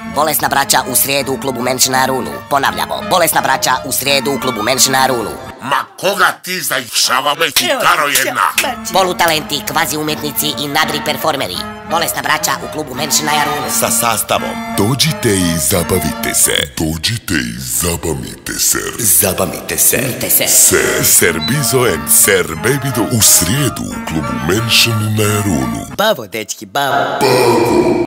Bolesna braća u srijedu u klubu Menš na Runu. Ponavljamo, bolesna braća u srijedu u klubu Menš na Runu. Ma koga ti zajšava me kitaro jedna? Polutalenti, kvazi umjetnici i nagri performeri. Bolesna braća u klubu Menš na Runu. Sa sastavom Dođite i zabavite se. Dođite i zabavite se. Zabavite se. Serbizo and Ser Bebido u srijedu u klubu Menš na Runu. Bavo, dečki, bavo.